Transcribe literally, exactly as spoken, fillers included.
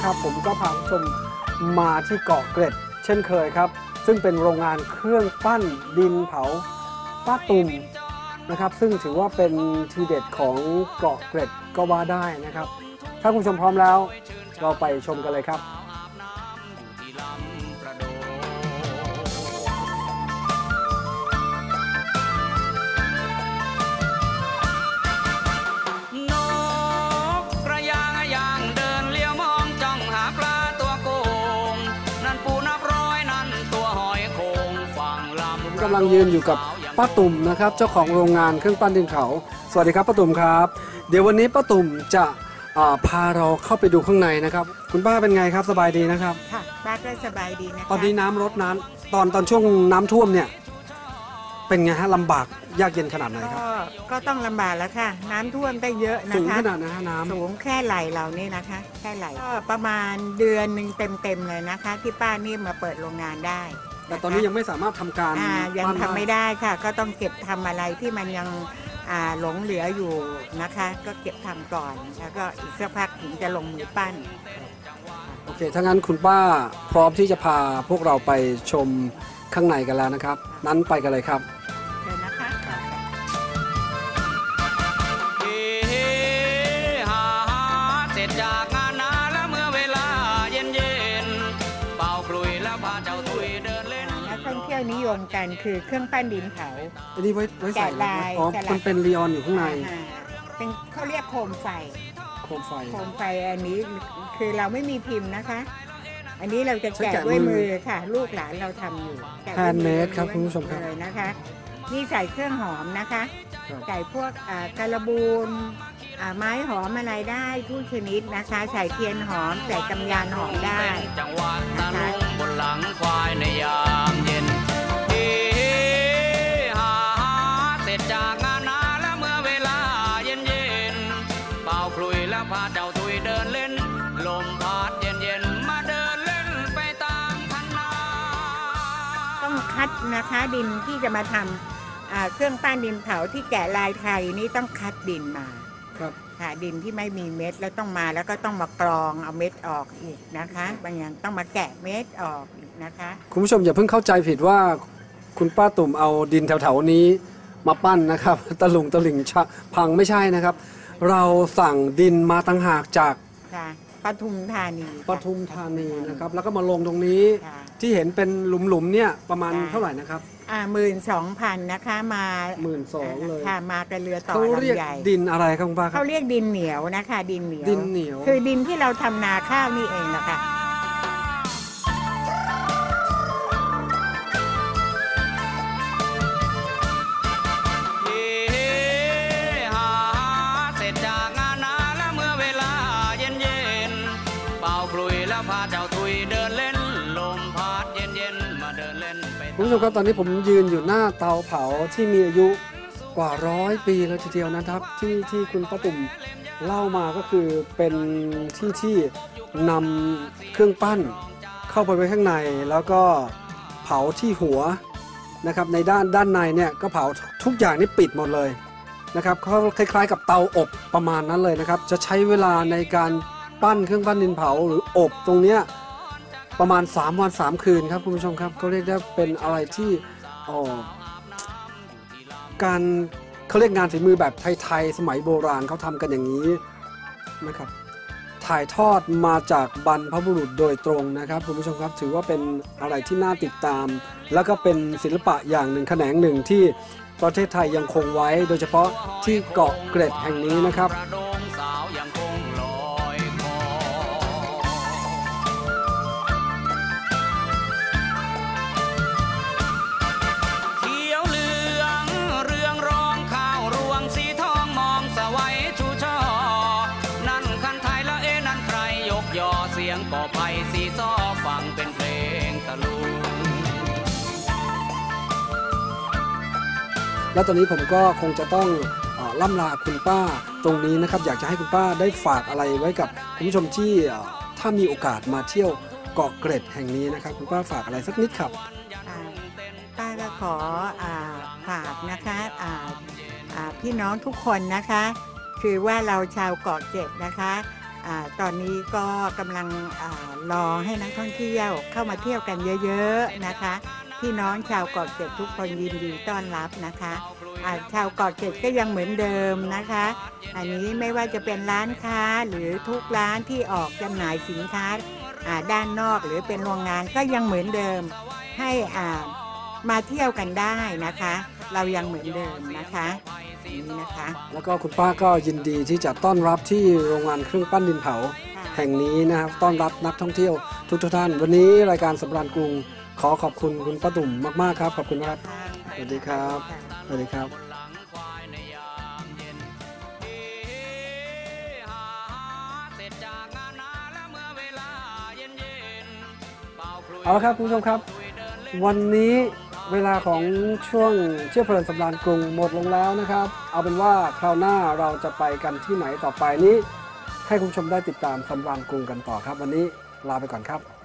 นะครับผมก็พาผู้ชมมาที่เกาะเกร็ดเช่นเคยครับซึ่งเป็นโรงงานเครื่องปั้นดินเผาป้าตุ่มนะครับซึ่งถือว่าเป็นทีเด็ดของเกาะเกร็ดก็ว่าได้นะครับถ้าคุณผู้ชมพร้อมแล้วเราไปชมกันเลยครับกำลังยืนอยู่กับป้าตุ่มนะครับเจ้าของโรงงานเครื่องปั้นดินเผาสวัสดีครับป้าตุ่มครับเดี๋ยววันนี้ป้าตุ่มจะพาเราเข้าไปดูข้างในนะครับคุณป้าเป็นไงครับสบายดีนะครับค่ะป้าก็สบายดีนะคะตอนนี้น้ำลดน้ำตอนตอนช่วงน้ำท่วมเนี่ยเป็นไงฮะลำบากยากเย็นขนาดไหนครับก็ต้องลำบากแล้วค่ะน้ำท่วมได้เยอะนะคะสูงขนาดนะฮะน้ำสูงแค่ไหล่เรานี่นะคะแค่ไหล่ก็ประมาณเดือนหนึ่งเต็มๆเลยนะคะที่ป้านี่มาเปิดโรงงานได้แต่ตอนนี้ยังไม่สามารถทำการยังทำไม่ได้ค่ะก็ต้องเก็บทำอะไรที่มันยังหลงเหลืออยู่นะคะก็เก็บทำก่อนแล้วก็อีกสักพักถึงจะลงมือปั้นโอเคถ้างั้นคุณป้าพร้อมที่จะพาพวกเราไปชมข้างในกันแล้วนะครับนั้นไปกันเลยครับเชิญนะคะเสร็จจากงานนาแล้วเมื่อเวลาเย็นเย็นเป่าคลุยแล้วพาเจ้าตุยเดินเล่นนักท่องเที่ยวนิยมกันคือเครื่องปั้นดินเผาอันนี้ไว้ไว้ใส่ลายอ๋อมันเป็นลีออนอยู่ข้างในเป็นเขาเรียกโคมไฟโคมไฟโคมไฟอันนี้คือเราไม่มีพิมพ์นะคะอันนี้เราจะแกะด้วยมือค่ะลูกหลานเราทำอยู่แฮนด์เมดครับคุณผู้ชมครับเลยนะคะนี่ใส่เครื่องหอมนะคะใส่พวกกระบูนไม้หอมอะไรได้ทุกชนิดนะคะใส่เทียนหอมใส่กำยานหอมได้จังหวัดตะลุงบนหลังควายในยามเย็นเฮ้ฮาเสร็จจากงานนาแล้วเมื่อเวลาเย็นเย็นเป่าคลุยแล้วพาเจ้าตุยเดินเล่นลมพัดเย็นเย็นมาเดินเล่นไปตามคันนาต้องคัดนะคะดินที่จะมาทำเครื่องปั้นดินเผาที่แกะลายไทยนี่ต้องคัดดินมาครับค่ะดินที่ไม่มีเม็ดแล้วต้องมาแล้วก็ต้องมากรองเอาเม็ดออกอีกนะคะบางอย่างต้องมาแกะเม็ดออกอีกนะคะคุณผู้ชมอย่าเพิ่งเข้าใจผิดว่าคุณป้าตุ่มเอาดินแถวๆนี้มาปั้นนะครับตะลุงตะหลิ่งพังไม่ใช่นะครับเราสั่งดินมาตั้งหากจากปทุมธานีปทุมธานีนะครับแล้วก็มาลงตรงนี้ที่เห็นเป็นหลุมๆเนี่ยประมาณเท่าไหร่นะครับอ่าหมื่นสองพันนะคะมาหมื่นสองเลยค่ะมากับเรือต่อลำใหญ่ดินอะไรครับคุณป้าเขาเรียกดินเหนียวนะคะดินเหนียวดินเหนียวคือดินที่เราทำนาข้าวนี่เองนะคะเสร็จจากงานนาแล้วเมื่อเวลาเย็นเย็นเป่าคลุยแล้วพาเจ้าตุยเดินเล่นลมพัดเย็นเย็นมาเดินเล่นไปคุณผู้ชมครับตอนนี้ผมยืนอยู่หน้าเตาเผาที่มีอายุกว่าร้อยปีแล้วทีเดียวนะครับที่ที่คุณป้าตุ่มเล่ามาก็คือเป็นที่ที่นำเครื่องปั้นเข้าไปไว้ข้างในแล้วก็เผาที่หัวนะครับในด้านด้านในเนี่ยก็เผาทุกอย่างนี่ปิดหมดเลยนะครับเขาคล้ายๆกับเตาอบประมาณนั้นเลยนะครับจะใช้เวลาในการปั้นเครื่องปั้นดินเผาหรืออบตรงเนี้ยประมาณสามวันสามคืนครับคุณผู้ชมครับเขาเรียกได้เป็นอะไรที่อ๋อการเขาเรียกงานฝีมือแบบไทยๆสมัยโบราณเขาทำกันอย่างนี้นะครับถ่ายทอดมาจากบรรพบุรุษโดยตรงนะครับคุณผู้ชมครับถือว่าเป็นอะไรที่น่าติดตามแล้วก็เป็นศิลปะอย่างหนึ่งแขนงหนึ่งที่ประเทศไทยยังคงไว้โดยเฉพาะที่เกาะเกร็ดแห่งนี้นะครับก่อไผ่สีซ้อฟังเป็นเพลงตะลุงแล้วตอนนี้ผมก็คงจะต้องล่ำลาคุณป้าตรงนี้นะครับอยากจะให้คุณป้าได้ฝากอะไรไว้กับคุณผู้ชมที่ถ้ามีโอกาสมาเที่ยวเกาะเกร็ดแห่งนี้นะครับคุณป้าฝากอะไรสักนิดครับป้าก็ขอฝากนะคะพี่น้องทุกคนนะคะคือว่าเราชาวเกาะเกร็ดนะคะอ่าตอนนี้ก็กำลังอารอให้นักท่องเที่ยวเข้ามาเที่ยวกันเยอะๆนะคะพี่น้องชาวเกาะเกร็ดทุกคนยินดีต้อนรับนะคะอ่าชาวเกาะเกร็ดก็ยังเหมือนเดิมนะคะอันนี้ไม่ว่าจะเป็นร้านค้าหรือทุกร้านที่ออกจำหน่ายสินค้าอ่าด้านนอกหรือเป็นโรงงานก็ยังเหมือนเดิมให้อ่ามาเที่ยวกันได้นะคะเรายังเหมือนเดิมนะคะนี่นะคะแล้วก็คุณป้าก็ยินดีที่จะต้อนรับที่โรงงานเครื่องปั้นดินเผาแห่งนี้นะครับต้อนรับนักท่องเที่ยวทุกท่านวันนี้รายการสำราญกรุงขอขอบคุณคุณป้าตุ่มมากๆครับขอบคุณครับสวัสดีครับสวัสดีครับเอาละครับคุณผู้ชมครับวันนี้เวลาของช่วงเที่ยวเพลินสำราญกรุงหมดลงแล้วนะครับเอาเป็นว่าคราวหน้าเราจะไปกันที่ไหนต่อไปนี้ให้คุณผู้ชมได้ติดตามสำราญกรุงกันต่อครับวันนี้ลาไปก่อนครับ